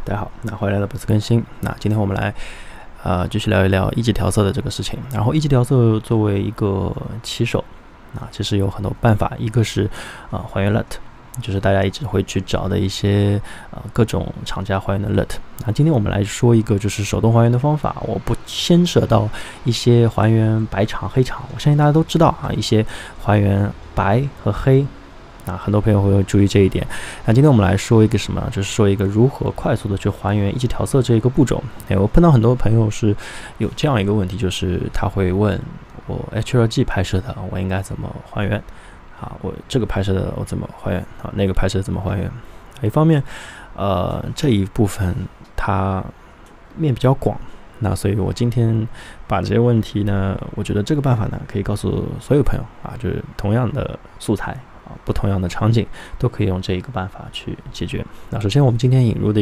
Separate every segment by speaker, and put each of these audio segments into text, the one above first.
Speaker 1: 大家好，那欢迎来到本次更新。那今天我们来继续聊一聊一级调色的这个事情。然后一级调色作为一个起手，其实有很多办法，一个是还原 LUT， 就是大家一直会去找的一些各种厂家还原的 LUT。那今天我们来说一个就是手动还原的方法，我不牵扯到一些还原白场黑场，我相信大家都知道一些还原白和黑。很多朋友会注意这一点。那今天我们来说一个什么，就是说一个如何快速的去还原一级调色这一个步骤。我碰到很多朋友是有这样一个问题，就是他会问我 H2G 拍摄的我应该怎么还原我这个拍摄的我怎么还原那个拍摄怎么还原。一方面这一部分它面比较广，那所以我今天把这些问题呢，我觉得这个办法呢可以告诉所有朋友就是同样的素材不同样的场景都可以用这一个办法去解决。那首先我们今天引入的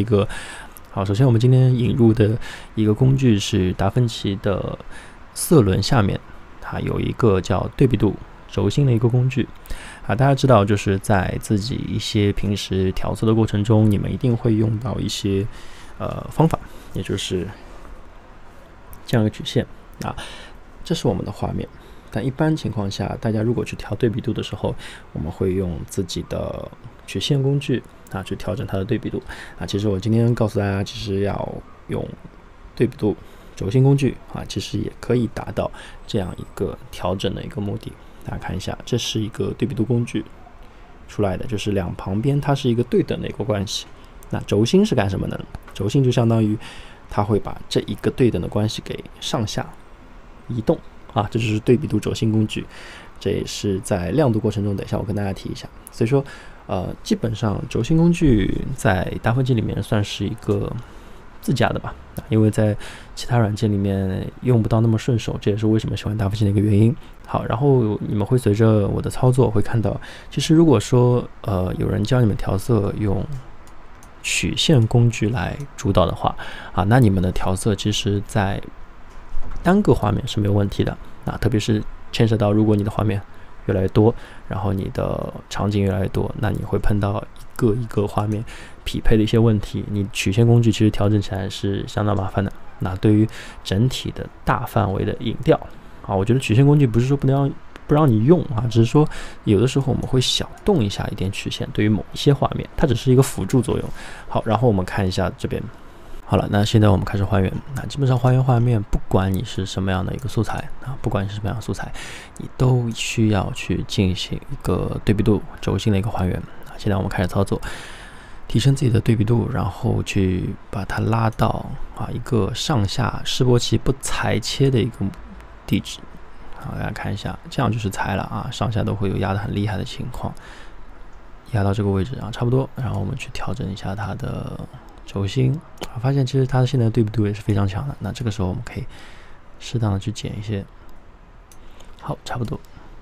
Speaker 1: 一个工具是达芬奇的色轮下面有一个叫对比度轴心的一个工具大家知道就是在自己一些平时调色的过程中，你们一定会用到一些方法，也就是这样一个曲线这是我们的画面。但一般情况下，大家如果去调对比度的时候，我们会用自己的曲线工具去调整它的对比度其实我今天告诉大家，其实要用对比度轴心工具其实也可以达到这样一个调整的一个目的。大家看一下，这是一个对比度工具出来的，就是两旁边它是一个对等的一个关系。那轴心是干什么呢？轴心就相当于它会把这一个对等的关系给上下移动这就是对比度轴心工具。这也是在亮度过程中，等一下我跟大家提一下。所以说基本上轴心工具在达芬奇里面算是一个自家的吧，因为在其他软件里面用不到那么顺手，这也是为什么喜欢达芬奇的一个原因。好，然后你们会随着我的操作会看到，其实如果说有人教你们调色用曲线工具来主导的话那你们的调色其实在单个画面是没有问题的特别是牵涉到如果你的画面越来越多，然后你的场景越来越多，那你会碰到一个画面匹配的一些问题，你曲线工具其实调整起来是相当麻烦的。那对于整体的大范围的影调我觉得曲线工具不是说不让你用只是说有的时候我们会小动一下一点曲线，对于某一些画面它只是一个辅助作用。好，然后我们看一下这边。好了，那现在我们开始还原。基本上还原画面，不管你是什么样的一个素材你都需要去进行一个对比度轴心的一个还原。现在我们开始操作，提升自己的对比度，然后去把它拉到一个上下示波器不裁切的一个地址。好，大家看一下，这样就是裁了上下都会有压得很厉害的情况，压到这个位置差不多。然后我们去调整一下它的轴心，发现其实它现在的对比度也是非常强的。那这个时候我们可以适当的去减一些。好，差不多。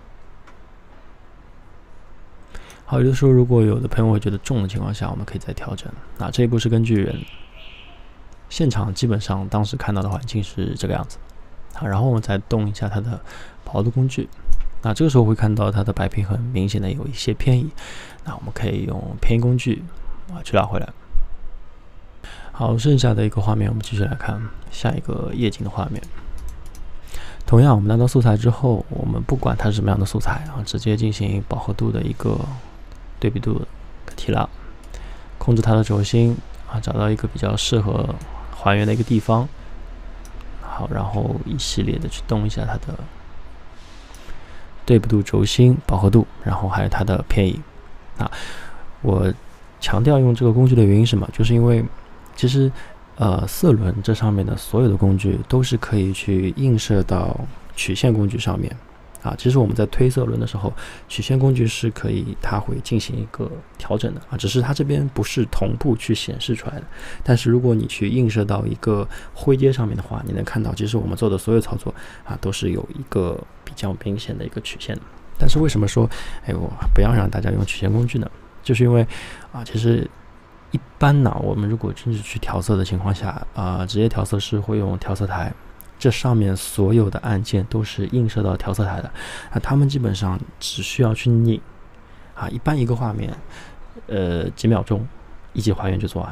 Speaker 1: 好，有的时候如果有的朋友会觉得重的情况下，我们可以再调整。这一步是根据人现场基本上当时看到的环境是这个样子然后我们再动一下它的薄度工具。这个时候会看到它的白平衡明显的有一些偏移，那我们可以用偏移工具去拉回来。好，剩下的一个画面我们继续来看下一个夜景的画面。同样我们拿到素材之后，我们不管它是什么样的素材直接进行饱和度的一个对比度提拉，控制它的轴心找到一个比较适合还原的一个地方。好，然后一系列的去动一下它的对比度轴心饱和度，然后还有它的偏移我强调用这个工具的原因是什么？就是因为其实色轮这上面的所有的工具都是可以去映射到曲线工具上面其实我们在推色轮的时候，曲线工具是可以它会进行一个调整的只是它这边不是同步去显示出来的。但是如果你去映射到一个灰阶上面的话，你能看到其实我们做的所有操作都是有一个比较明显的一个曲线的。但是为什么说我不要让大家用曲线工具呢？就是因为其实一般我们如果真是去调色的情况下职业调色师会用调色台，这上面所有的按键都是映射到调色台的他们基本上只需要去拧一般一个画面几秒钟一级还原就做完，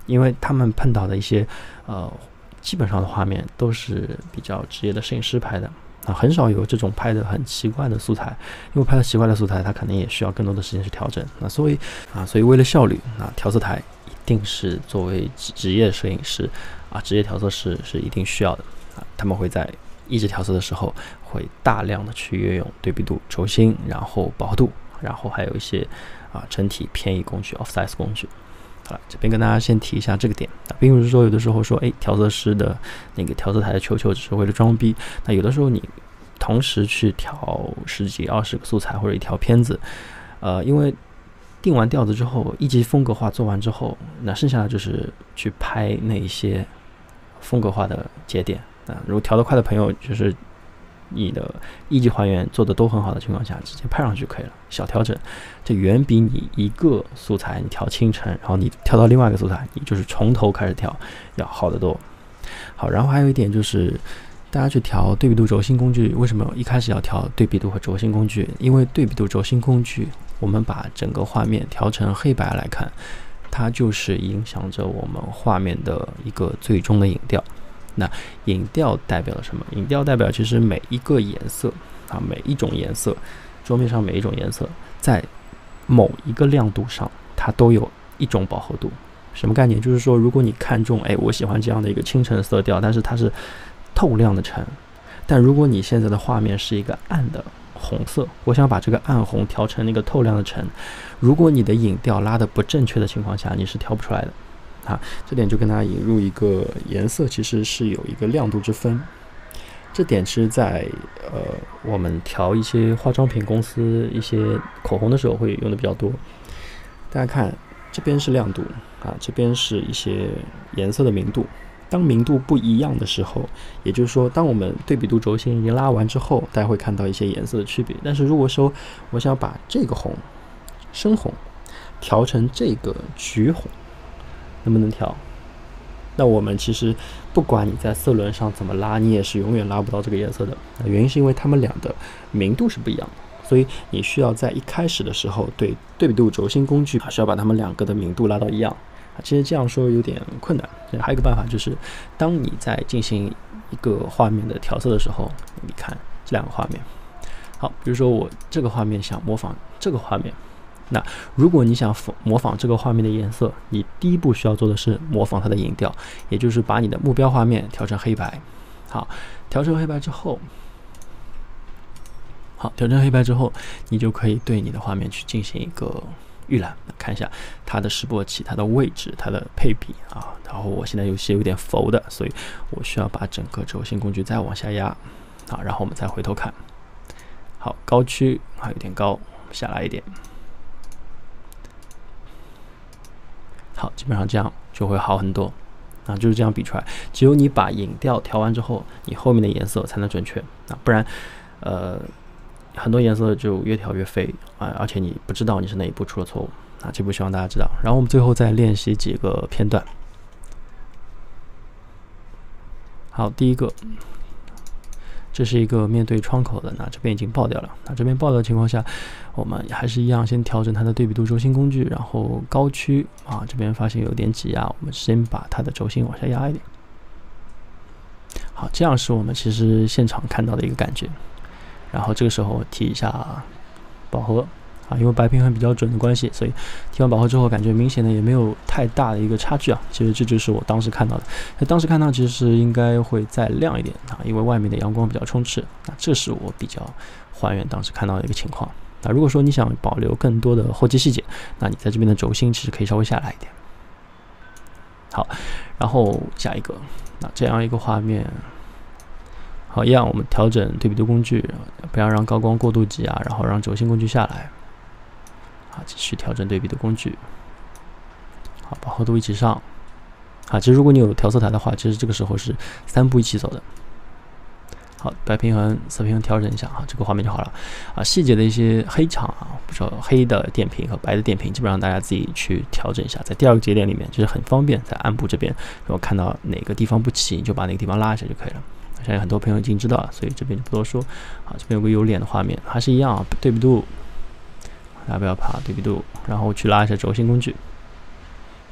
Speaker 1: 因为他们碰到的一些基本上的画面都是比较职业的摄影师拍的啊，很少有这种拍的很奇怪的素材，因为拍的奇怪的素材，它可能也需要更多的时间去调整。那所以为了效率，调色台一定是作为职业摄影师职业调色师是一定需要的他们会在一直调色的时候，会大量的去运用对比度、轴心，然后饱和度，然后还有一些整体偏移工具 offsize 工具。好了，这边跟大家先提一下这个点并不是说有的时候说调色师的那个调色台的球只是为了装逼，那有的时候你同时去调10几20个素材或者一条片子因为定完调子之后，一级风格化做完之后，那剩下的就是去拍那一些风格化的节点如果调得快的朋友，就是你的一级还原做的都很好的情况下，直接拍上去就可以了，小调整，这远比你一个素材你调清晨，然后你调到另外一个素材，你就是从头开始调要好得多。好，然后还有一点就是大家去调对比度轴心工具，为什么一开始要调对比度和轴心工具？因为对比度轴心工具，我们把整个画面调成黑白来看，它就是影响着我们画面的一个最终的影调。那影调代表了什么？影调代表其实每一个颜色每一种颜色，桌面上每一种颜色，在某一个亮度上，它都有一种饱和度。什么概念？就是说，如果你看中，我喜欢这样的一个清澈色调，但是它是透亮的橙。但如果你现在的画面是一个暗的红色，我想把这个暗红调成那个透亮的橙，如果你的影调拉的不正确的情况下，你是调不出来的。这点就跟大家引入一个颜色其实是有一个亮度之分，这点是在我们调一些化妆品公司一些口红的时候会用的比较多。大家看这边是亮度这边是一些颜色的明度。当明度不一样的时候，也就是说当我们对比度轴心已经拉完之后，大家会看到一些颜色的区别。但是如果说我想把这个红深红调成这个橘红，能不能调？那我们其实不管你在色轮上怎么拉，你也是永远拉不到这个颜色的。原因是因为它们俩的明度是不一样的，所以你需要在一开始的时候对比度轴心工具是要把它们两个的明度拉到一样。其实这样说有点困难。还有一个办法就是，当你在进行一个画面的调色的时候，你看这两个画面。好，比如说我这个画面想模仿这个画面。那如果你想模仿这个画面的颜色，你第一步需要做的是模仿它的影调，也就是把你的目标画面调成黑白。好，调成黑白之后，你就可以对你的画面去进行一个预览，看一下它的示波器、它的位置、它的配比然后我现在有些有点浮的，所以我需要把整个轴心工具再往下压然后我们再回头看。好，高区有点高，下来一点。好，基本上这样就会好很多就是这样比出来。只有你把影调调完之后，你后面的颜色才能准确不然很多颜色就越调越飞而且你不知道你是哪一步出了错误这步希望大家知道。然后我们最后再练习几个片段。好，第一个，这是一个面对窗口的，这边已经爆掉了。这边爆掉的情况下，我们还是一样先调整它的对比度轴心工具，然后高区这边发现有点挤压，我们先把它的轴心往下压一点。好，这样是我们其实现场看到的一个感觉。然后这个时候提一下饱和因为白平衡比较准的关系，所以提完饱和之后，感觉明显的也没有太大的一个差距其实这就是我当时看到的。当时看到其实应该会再亮一点因为外面的阳光比较充斥。这是我比较还原当时看到的一个情况。如果说你想保留更多的后期细节，那你在这边的轴心其实可以稍微下来一点。好，然后下一个，这样一个画面。好，一样我们调整对比度工具，不要让高光过度挤压，然后让轴心工具下来。好，继续调整对比度工具。好，饱和度一起上。其实如果你有调色台的话，其实这个时候是3步一起走的。好，白平衡、色平衡调整一下这个画面就好了。细节的一些黑场不知道黑的电瓶和白的电瓶，基本上大家自己去调整一下。在第二个节点里面，就是很方便，在暗部这边，如果看到哪个地方不齐，你就把那个地方拉一下就可以了。相信很多朋友已经知道了，所以这边就不多说。这边有个有脸的画面，还是一样对比度，大家不要怕对比度，然后去拉一下轴心工具。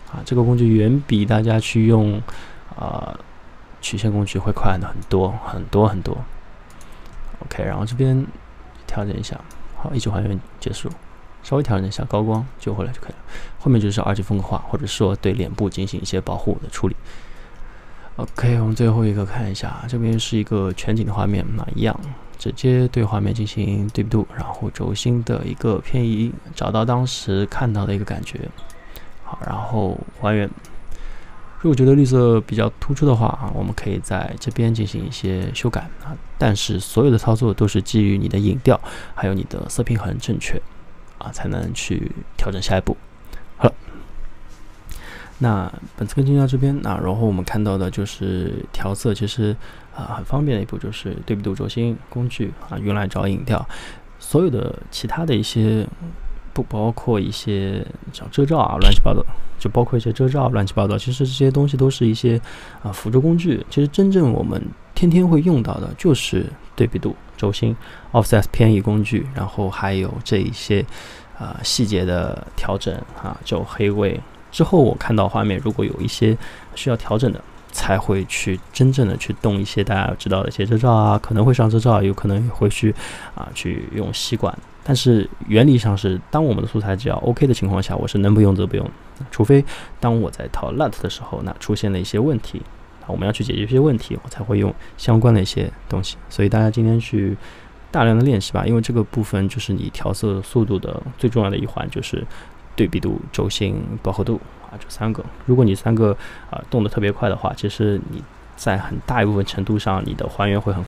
Speaker 1: 这个工具远比大家去用曲线工具会快很多很多很多。OK， 然后这边调整一下，好，一级还原结束，稍微调整一下高光就回来就可以了。后面就是二级风格化，或者说对脸部进行一些保护的处理。OK， 我们最后一个看一下，这边是一个全景的画面，一样直接对画面进行对比度，然后轴心的一个偏移，找到当时看到的一个感觉。好，然后还原。如果觉得绿色比较突出的话我们可以在这边进行一些修改但是所有的操作都是基于你的影调还有你的色平衡正确才能去调整下一步。好了，那本次跟进到这边然后我们看到的就是调色，其实很方便的一步就是对比度、轴心工具用来找影调，所有的其他的一些不包括一些像遮罩乱七八糟，就包括一些遮罩乱七八糟，其实这些东西都是一些辅助工具。其实真正我们天天会用到的就是对比度、轴心、offset 偏移工具，然后还有这一些细节的调整就黑位之后，我看到画面如果有一些需要调整的，才会去真正的去动一些大家知道的一些遮罩可能会上遮罩，有可能会去用吸管。但是原理上是，当我们的素材只要 OK 的情况下，我是能不用则不用，除非当我在套 LUT 的时候，那出现了一些问题，我们要去解决一些问题，我才会用相关的一些东西。所以大家今天去大量的练习吧，因为这个部分就是你调色速度的最重要的一环，就是对比度、轴心、饱和度这三个。如果你三个动得特别快的话，其实你在很大一部分程度上你的还原会很